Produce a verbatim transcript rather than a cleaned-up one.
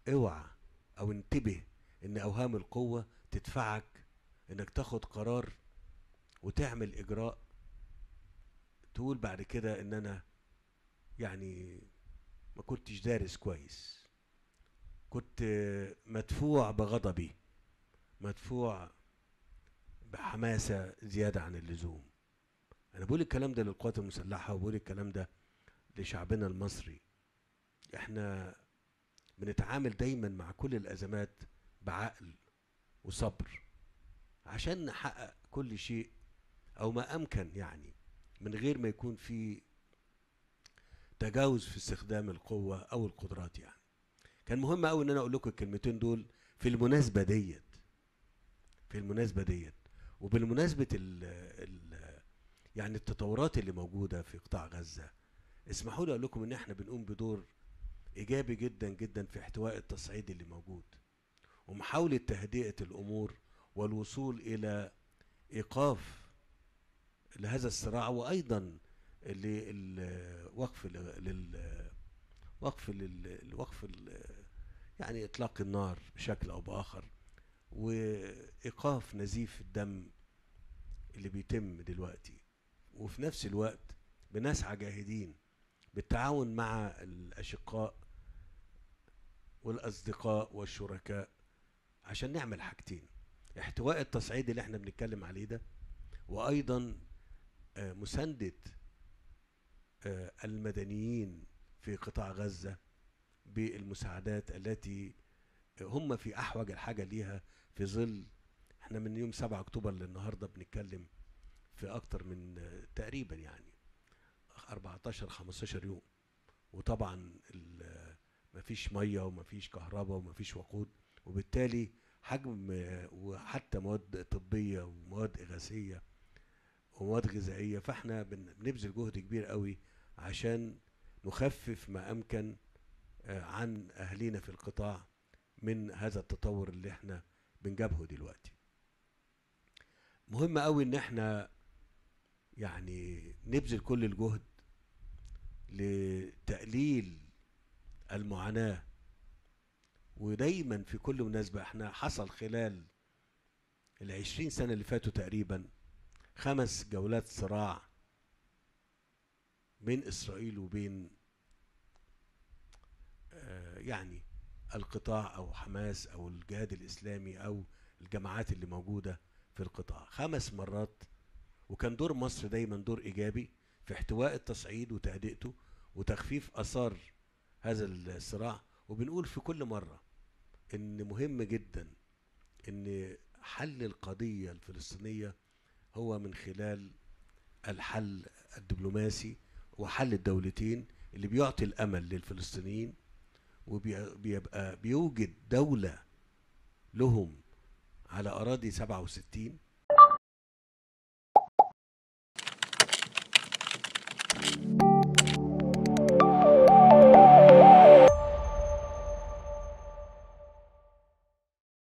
اوعى او انتبه ان اوهام القوة تدفعك انك تاخد قرار وتعمل اجراء تقول بعد كده ان انا يعني ما كنتش دارس كويس، كنت مدفوع بغضبي، مدفوع بحماسة زيادة عن اللزوم. انا بقول الكلام ده للقوات المسلحة وبقول الكلام ده لشعبنا المصري. احنا بنتعامل دايما مع كل الازمات بعقل وصبر عشان نحقق كل شيء او ما امكن، يعني من غير ما يكون في تجاوز في استخدام القوة او القدرات. يعني كان مهم قوي ان انا اقول لكم الكلمتين دول في المناسبة ديت، في المناسبة ديت وبالمناسبة ال ال يعني التطورات اللي موجودة في قطاع غزة. اسمحوا لي اقول لكم ان احنا بنقوم بدور ايجابي جدا جدا في احتواء التصعيد اللي موجود ومحاولة تهدئة الامور والوصول الى ايقاف لهذا الصراع، وايضا للوقف لل وقف لل وقف يعني اطلاق النار بشكل او باخر، وايقاف نزيف الدم اللي بيتم دلوقتي. وفي نفس الوقت بنسعى جاهدين بالتعاون مع الاشقاء والاصدقاء والشركاء عشان نعمل حاجتين: احتواء التصعيد اللي احنا بنتكلم عليه ده، وايضا آه، مساندة آه، المدنيين في قطاع غزة بالمساعدات التي هم في احوج الحاجة ليها، في ظل احنا من يوم سبعة اكتوبر للنهاردة بنتكلم في اكتر من آه، تقريبا يعني اربعتاشر خمستاشر يوم. وطبعا ال- مفيش ميه ومفيش كهرباء ومفيش وقود، وبالتالي حجم آه، وحتى مواد طبيه ومواد اغاثيه ومواد غذائيه. فاحنا بن- بنبذل جهد كبير قوي عشان نخفف ما امكن آه، عن اهلينا في القطاع من هذا التطور اللي احنا بنجابهه دلوقتي. مهم قوي ان احنا يعني نبذل كل الجهد لتقليل المعاناة. ودايما في كل مناسبة احنا حصل خلال العشرين سنة اللي فاتوا تقريبا خمس جولات صراع بين اسرائيل وبين آه يعني القطاع او حماس او الجهاد الاسلامي او الجماعات اللي موجودة في القطاع خمس مرات. وكان دور مصر دايما دور ايجابي في احتواء التصعيد وتهدئته وتخفيف اثار هذا الصراع. وبنقول في كل مرة ان مهم جدا ان حل القضية الفلسطينية هو من خلال الحل الدبلوماسي وحل الدولتين اللي بيعطي الامل للفلسطينيين وبيبقى بيوجد دولة لهم على اراضي سبعة وستين.